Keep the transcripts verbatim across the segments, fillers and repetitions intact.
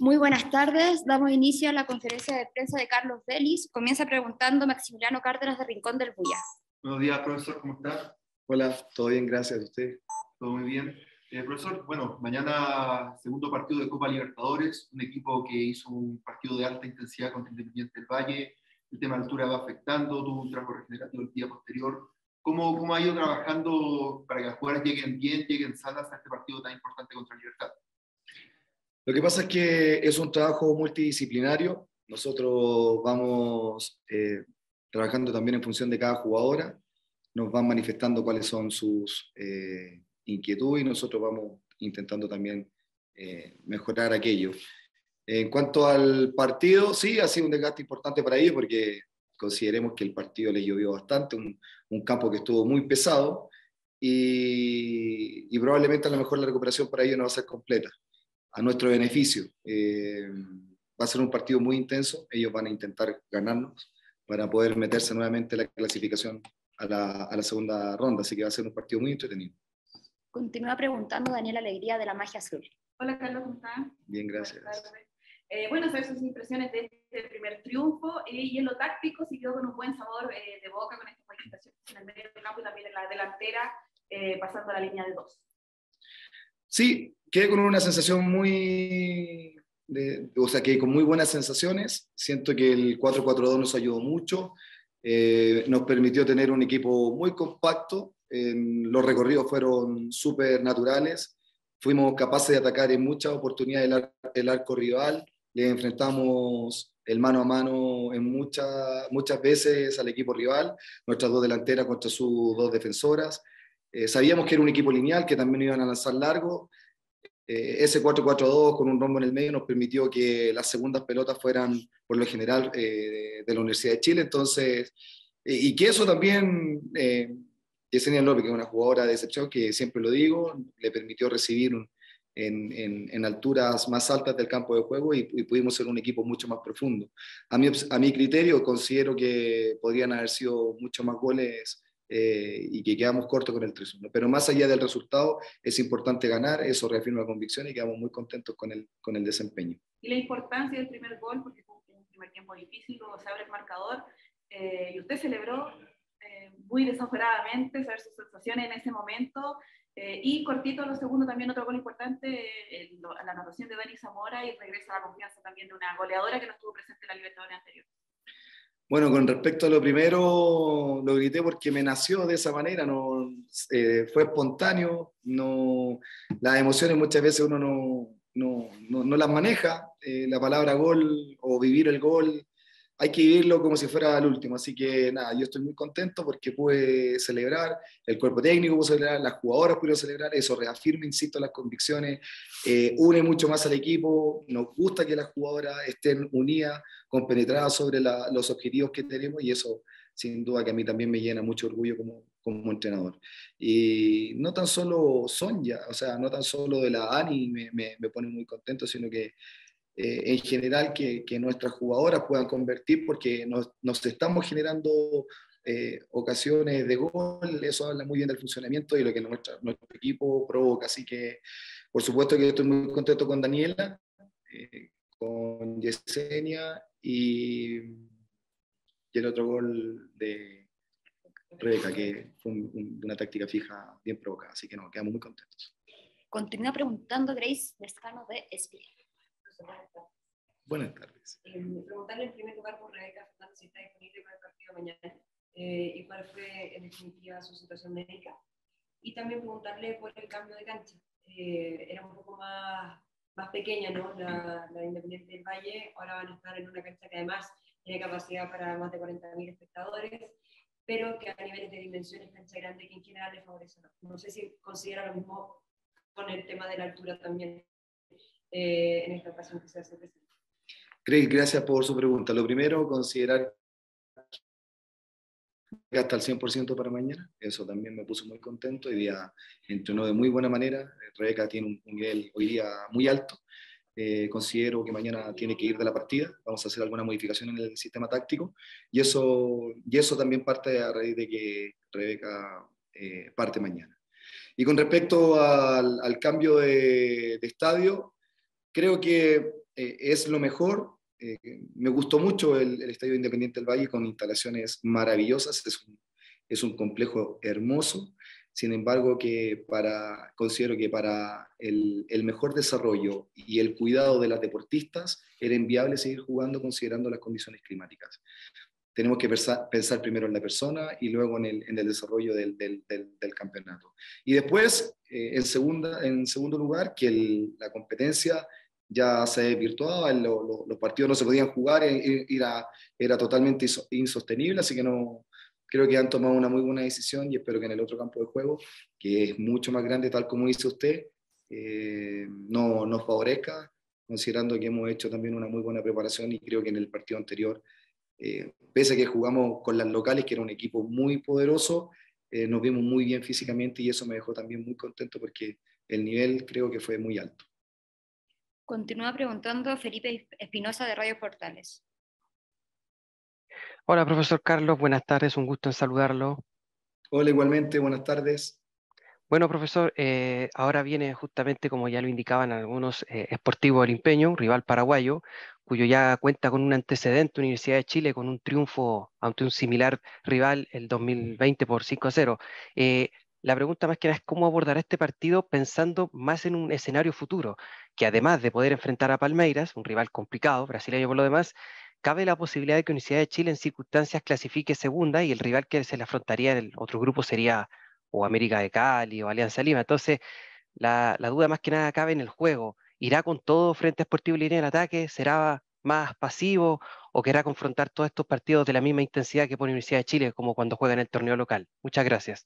Muy buenas tardes. Damos inicio a la conferencia de prensa de Carlos Vélez. Comienza preguntando Maximiliano Cárdenas de Rincón del Buya. Buenos días, profesor, ¿cómo está? Hola, todo bien, gracias a usted. Todo muy bien. Eh, profesor, bueno, mañana segundo partido de Copa Libertadores, un equipo que hizo un partido de alta intensidad contra Independiente del Valle, el tema de altura va afectando, tuvo un trabajo regenerativo el día posterior. ¿Cómo, cómo ha ido trabajando para que las jugadoras lleguen bien, lleguen sanas a este partido tan importante contra Libertad? Lo que pasa es que es un trabajo multidisciplinario. Nosotros vamos eh, trabajando también en función de cada jugadora. Nos van manifestando cuáles son sus eh, inquietudes y nosotros vamos intentando también eh, mejorar aquello. En cuanto al partido, sí, ha sido un desgaste importante para ellos porque consideremos que el partido les llovió bastante, un, un campo que estuvo muy pesado y, y probablemente a lo mejor la recuperación para ellos no va a ser completa, a nuestro beneficio. Eh, va a ser un partido muy intenso, ellos van a intentar ganarnos para poder meterse nuevamente en la clasificación a la, a la segunda ronda, así que va a ser un partido muy entretenido. Continúa preguntando Daniela Alegría de la Magia Azul. Hola Carlos, ¿cómo estás? Bien, gracias. Eh, bueno, saber sus impresiones de este primer triunfo eh, y en lo táctico, si quedó con un buen sabor eh, de boca con esta participación en el medio del campo y también en la delantera, eh, pasando a la línea de dos. Sí, quedé con una sensación muy, de, o sea, que con muy buenas sensaciones. Siento que el cuatro cuatro dos nos ayudó mucho, eh, nos permitió tener un equipo muy compacto, eh, los recorridos fueron súper naturales, fuimos capaces de atacar en muchas oportunidades el, ar el arco rival, le enfrentamos el mano a mano en muchas, muchas veces al equipo rival, nuestras dos delanteras contra sus dos defensoras. Eh, sabíamos que era un equipo lineal, que también iban a lanzar largo. Eh, ese cuatro cuatro dos con un rombo en el medio nos permitió que las segundas pelotas fueran, por lo general, eh, de la Universidad de Chile. Entonces, eh, y que eso también, eh, Yesenia López, que es una jugadora de excepción, que siempre lo digo, le permitió recibir un, en, en, en alturas más altas del campo de juego y, y pudimos ser un equipo mucho más profundo. A mi, a mi criterio, considero que podrían haber sido muchos más goles Eh, y que quedamos cortos con el tres uno. Pero más allá del resultado, es importante ganar, eso reafirma la convicción y quedamos muy contentos con el, con el desempeño. Y la importancia del primer gol, porque fue un primer tiempo difícil, luego se abre el marcador, eh, y usted celebró eh, muy desaforadamente, saber sus sensaciones en ese momento, eh, y cortito lo segundo, también otro gol importante, eh, la anotación de Dani Zamora, y regresa la confianza también de una goleadora que no estuvo presente en la Libertadores anterior. Bueno, con respecto a lo primero, lo grité porque me nació de esa manera, no, eh, fue espontáneo, no, las emociones muchas veces uno no, no, no, no las maneja, eh, la palabra gol o vivir el gol, hay que vivirlo como si fuera el último, así que nada, yo estoy muy contento porque pude celebrar, el cuerpo técnico pudo celebrar, las jugadoras pudieron celebrar, eso reafirma, insisto, las convicciones, eh, une mucho más al equipo, nos gusta que las jugadoras estén unidas, compenetradas sobre la, los objetivos que tenemos y eso sin duda que a mí también me llena mucho orgullo como, como entrenador. Y no tan solo Sonia, o sea, no tan solo de la Ani me, me, me pone muy contento, sino que eh, en general que, que nuestras jugadoras puedan convertir porque nos, nos estamos generando eh, ocasiones de gol, eso habla muy bien del funcionamiento y lo que nuestra, nuestro equipo provoca. Así que por supuesto que estoy muy contento con Daniela, eh, con Yesenia y, y el otro gol de Rebeca, que fue un, un, una táctica fija bien provocada, así que no, quedamos muy contentos. Continúa preguntando Grace Lescano de Espira. Buenas tardes. Eh, preguntarle en primer lugar por Rebeca Fernández si está disponible para el partido de mañana eh, y cuál fue en definitiva su situación médica. Y también preguntarle por el cambio de cancha. Eh, era un poco más, más pequeña, ¿no? La, la Independiente del Valle, ahora van a estar en una cancha que además tiene capacidad para más de cuarenta mil espectadores, pero que a niveles de dimensiones cancha grande que en general le favorece. No, no sé si considera lo mismo con el tema de la altura también eh, en esta ocasión que se hace presente. Craig, gracias por su pregunta. Lo primero, considerar que hasta el cien por ciento para mañana, eso también me puso muy contento. Hoy día entrenó de muy buena manera, Rebeca tiene un, un nivel hoy día muy alto. Eh, considero que mañana tiene que ir de la partida, vamos a hacer alguna modificación en el sistema táctico y eso, y eso también parte a raíz de que Rebeca eh, parte mañana. Y con respecto al, al cambio de, de estadio, creo que eh, es lo mejor. Eh, me gustó mucho el, el Estadio Independiente del Valle con instalaciones maravillosas, es un, es un complejo hermoso. Sin embargo, que para, considero que para el, el mejor desarrollo y el cuidado de las deportistas era inviable seguir jugando considerando las condiciones climáticas. Tenemos que pensar, pensar primero en la persona y luego en el, en el desarrollo del, del, del, del campeonato. Y después, eh, en, segunda, en segundo lugar, que el, la competencia ya se desvirtuaba, lo, lo, los partidos no se podían jugar, era, era totalmente insostenible, así que no, creo que han tomado una muy buena decisión y espero que en el otro campo de juego, que es mucho más grande, tal como dice usted, eh, no nos favorezca, considerando que hemos hecho también una muy buena preparación y creo que en el partido anterior, eh, pese a que jugamos con las locales, que era un equipo muy poderoso, eh, nos vimos muy bien físicamente y eso me dejó también muy contento porque el nivel creo que fue muy alto. Continúa preguntando Felipe Espinosa de Radio Portales. Hola, profesor Carlos, buenas tardes, un gusto en saludarlo. Hola, igualmente, buenas tardes. Bueno, profesor, eh, ahora viene justamente, como ya lo indicaban algunos, eh, Sportivo Olimpeño, un rival paraguayo, cuyo ya cuenta con un antecedente, Universidad de Chile, con un triunfo ante un similar rival el dos mil veinte por cinco a cero. Eh, la pregunta más que nada es cómo abordar este partido pensando más en un escenario futuro, que además de poder enfrentar a Palmeiras, un rival complicado, brasileño por lo demás, cabe la posibilidad de que Universidad de Chile en circunstancias clasifique segunda y el rival que se le afrontaría en el otro grupo sería o América de Cali o Alianza Lima. Entonces, la, la duda más que nada cabe en el juego. ¿Irá con todo frente a Sportivo Línea del ataque? ¿Será más pasivo o querrá confrontar todos estos partidos de la misma intensidad que pone Universidad de Chile como cuando juega en el torneo local? Muchas gracias.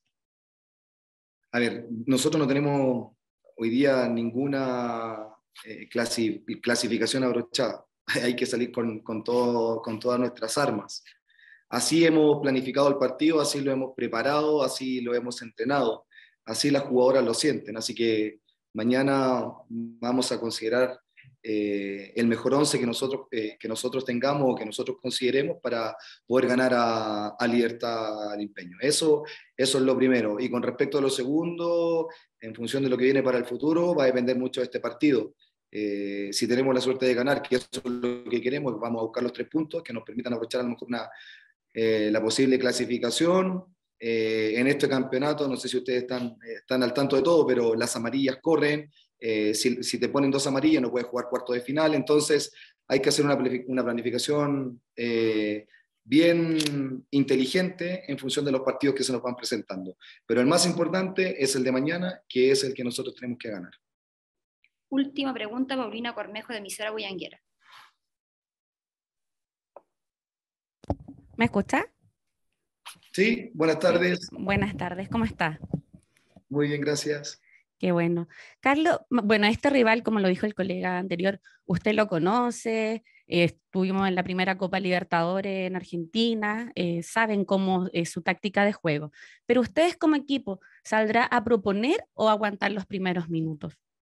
A ver, nosotros no tenemos hoy día ninguna eh, clasi clasificación abrochada. Hay que salir con, con, todo, con todas nuestras armas. Así hemos planificado el partido, así lo hemos preparado, así lo hemos entrenado, así las jugadoras lo sienten. Así que mañana vamos a considerar eh, el mejor once que nosotros, eh, que nosotros tengamos o que nosotros consideremos para poder ganar a, a Libertad Olimpeño. Eso, eso es lo primero. Y con respecto a lo segundo, en función de lo que viene para el futuro, va a depender mucho de este partido. Eh, si tenemos la suerte de ganar, que eso es lo que queremos, vamos a buscar los tres puntos que nos permitan aprovechar a lo mejor una, eh, la posible clasificación. Eh, en este campeonato, no sé si ustedes están, están al tanto de todo, pero las amarillas corren. Eh, si, si te ponen dos amarillas no puedes jugar cuarto de final, entonces hay que hacer una, una planificación eh, bien inteligente en función de los partidos que se nos van presentando. Pero el más importante es el de mañana, que es el que nosotros tenemos que ganar. Última pregunta, Paulina Cornejo de emisora Bullanguera. ¿Me escucha? Sí, buenas tardes. Buenas tardes, ¿cómo está? Muy bien, gracias. Qué bueno. Carlos, bueno, este rival, como lo dijo el colega anterior, usted lo conoce, eh, estuvimos en la primera Copa Libertadores en Argentina, eh, saben cómo es su táctica de juego, pero ustedes como equipo, ¿saldrá a proponer o aguantar los primeros minutos?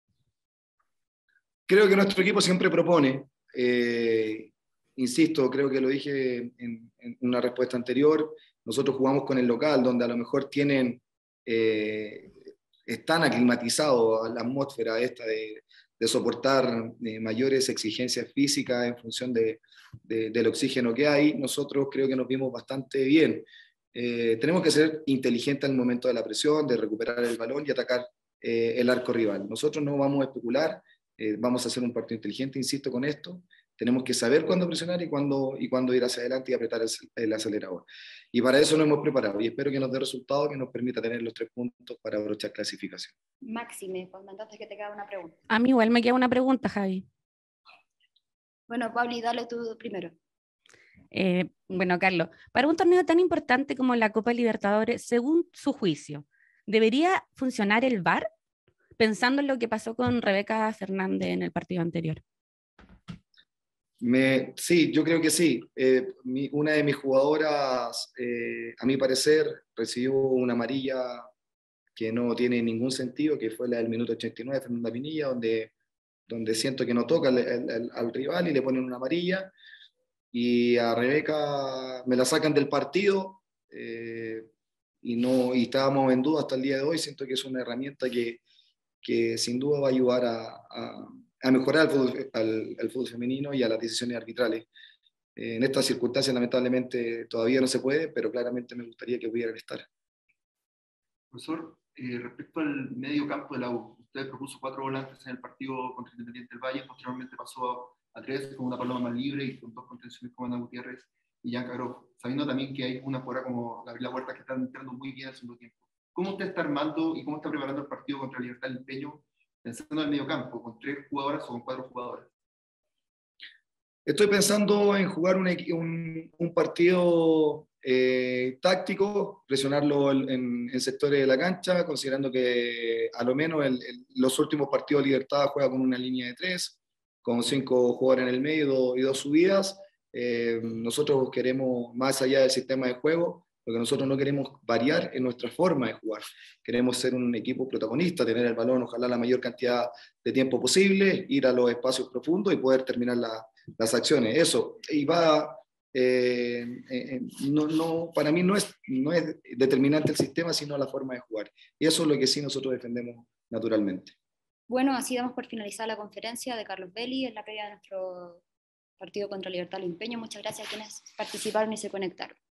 Creo que nuestro equipo siempre propone. Eh, insisto, creo que lo dije en, en una respuesta anterior, nosotros jugamos con el local, donde a lo mejor tienen... Eh, están aclimatizados a la atmósfera esta de, de soportar eh, mayores exigencias físicas en función de, de, del oxígeno que hay. Nosotros creo que nos vimos bastante bien. Eh, tenemos que ser inteligentes al momento de la presión, de recuperar el balón y atacar eh, el arco rival. Nosotros no vamos a especular, eh, vamos a hacer un partido inteligente, insisto con esto. Tenemos que saber cuándo presionar y cuándo, y cuándo ir hacia adelante y apretar el, el acelerador. Y para eso nos hemos preparado y espero que nos dé resultado que nos permita tener los tres puntos para abrochar clasificación. Máxime, comentaste que te queda una pregunta. A mí igual me queda una pregunta, Javi. Bueno, Pauli, dale tú primero. Eh, bueno, Carlos, para un torneo tan importante como la Copa Libertadores, según su juicio, ¿debería funcionar el V A R? Pensando en lo que pasó con Rebeca Fernández en el partido anterior. Me, sí, yo creo que sí. Eh, mi, una de mis jugadoras, eh, a mi parecer, recibió una amarilla que no tiene ningún sentido, que fue la del minuto ochenta y nueve, Fernanda Pinilla, donde, donde siento que no toca al, al, al rival y le ponen una amarilla. Y a Rebeca me la sacan del partido eh, y, no, y estábamos en duda hasta el día de hoy. Siento que es una herramienta que, que sin duda va a ayudar a, a a mejorar el fútbol, al, al fútbol femenino y a las decisiones arbitrales. Eh, en estas circunstancias lamentablemente todavía no se puede, pero claramente me gustaría que pudieran estar. Profesor, eh, respecto al medio campo de la U, usted propuso cuatro volantes en el partido contra Independiente del Valle, posteriormente pasó a, a tres con una Paloma más libre y con dos contenciones como Ana Gutiérrez y Jan Cagró, sabiendo también que hay una fuera como Gabriela Huerta que están entrando muy bien al segundo tiempo. ¿Cómo usted está armando y cómo está preparando el partido contra Libertad del Empeño, pensando en el medio campo, con tres jugadoras o con cuatro jugadores? Estoy pensando en jugar un, un, un partido eh, táctico, presionarlo en, en sectores de la cancha, considerando que a lo menos el, el, los últimos partidos de Libertad juega con una línea de tres, con cinco jugadores en el medio do, y dos subidas. Eh, nosotros queremos, más allá del sistema de juego, lo que nosotros no queremos variar en nuestra forma de jugar. Queremos ser un equipo protagonista, tener el balón, ojalá la mayor cantidad de tiempo posible, ir a los espacios profundos y poder terminar la, las acciones. Eso, y va, eh, eh, no, no, para mí no es, no es determinante el sistema, sino la forma de jugar. Y eso es lo que sí nosotros defendemos naturalmente. Bueno, así damos por finalizar la conferencia de Carlos Belli en la previa de nuestro partido contra Libertad del Empeño. Muchas gracias a quienes participaron y se conectaron.